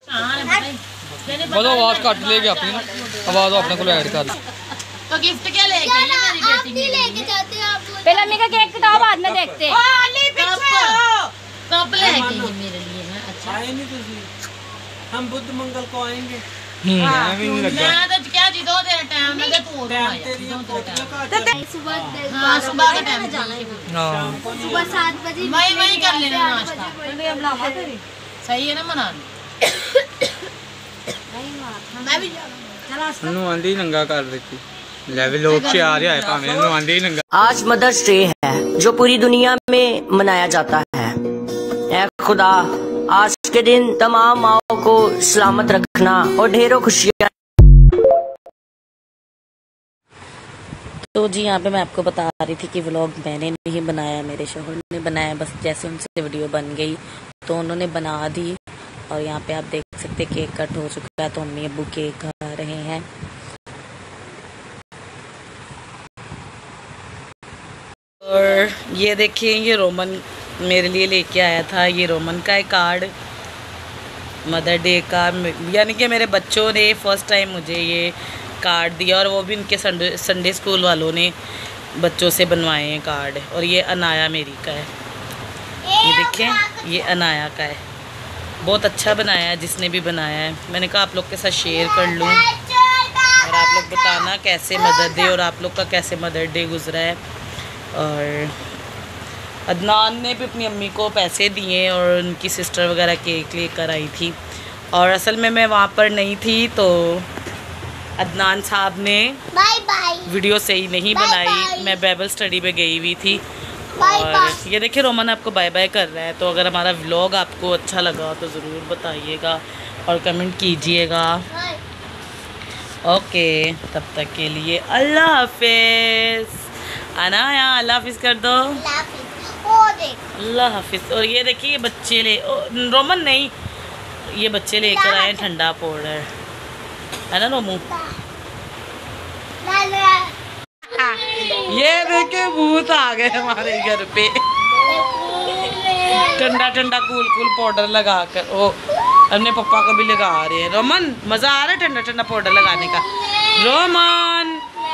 बस आवाज काट लेगी अपनी ना, आवाज अपने को ऐड कर। तो गिफ्ट क्या लेके आई है मेरी बेटी? लेके जाते हैं आप लोग। पहले अम्मी का केक कटाओ, बाद में देखते हैं। कब लेके आई मेरे लिए ना? अच्छा आए नहीं तुझे, हम बुध मंगल को आएंगे। मैं तो क्या जी दो तेरा टाइम ना दे तू सुबह का टाइम जाना है, सुबह 7 बजे वही कर लेना नाश्ता। सही है ना मना? मैं भी आंधी नंगा कर रही थी, लेवल लोग से आ रहा है भावे आंधी नंगा। आज मदर्स डे है जो पूरी दुनिया में मनाया जाता है। ऐ खुदा, आज के दिन तमाम माओ को सलामत रखना और ढेरों खुशियाँ। तो जी यहाँ पे मैं आपको बता रही थी कि व्लॉग मैंने नहीं बनाया, मेरे शोहर ने बनाया। बस जैसे उनसे वीडियो बन गई तो उन्होंने बना दी। और यहाँ पे आप देख सकते केक कट हो चुका है, तो अम्मी अब्बू केक खा रहे हैं। और ये देखिए, ये रोमन मेरे लिए लेके आया था। ये रोमन का है कार्ड मदर डे का, यानी कि मेरे बच्चों ने फर्स्ट टाइम मुझे ये कार्ड दिया, और वो भी उनके संडे स्कूल वालों ने बच्चों से बनवाए हैं कार्ड। और ये अनाया मेरी का है, ये देखें, ये अनाया का है। बहुत अच्छा बनाया है जिसने भी बनाया है। मैंने कहा आप लोग के साथ शेयर कर लूँ और आप लोग बताना कैसे मदर डे और आप लोग का कैसे मदर डे गुजरा है। और अदनान ने भी अपनी अम्मी को पैसे दिए और उनकी सिस्टर वगैरह केक लेकर आई थी। और असल में मैं वहाँ पर नहीं थी, तो अदनान साहब ने वीडियो सही नहीं बनाई। मैं बाइबल स्टडी पे गई हुई थी। और ये देखिए रोमन आपको बाय बाय कर रहा है। तो अगर हमारा व्लॉग आपको अच्छा लगा तो ज़रूर बताइएगा और कमेंट कीजिएगा। ओके, तब तक के लिए अल्लाह हाफिज़। अनाया अल्लाह हाफिज़ कर दो। अल्लाह हाफिज़। और ये देखिए ये बच्चे रोमन नहीं, ये बच्चे लेकर आए ठंडा पाउडर, है ना रोमू? ये देखे भूत आ गए हमारे घर पे, ठंडा ठंडा कूल कूल पाउडर लगा कर। ओ अपने पापा को भी लगा रहे हैं। रोमन मजा आ रहा है ठंडा ठंडा पाउडर लगाने का। रोमन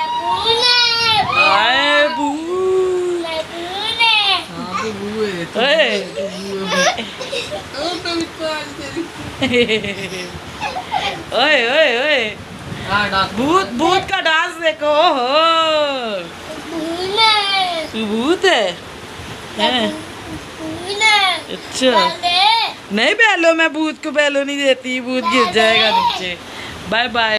आए बू, ओए ओए ओए, भूत भूत का डांस देखो। हो तू भूत है? अच्छा नहीं, पहलो मैं भूत को पहलो नहीं देती, भूत गिर जाएगा नीचे। Bye bye.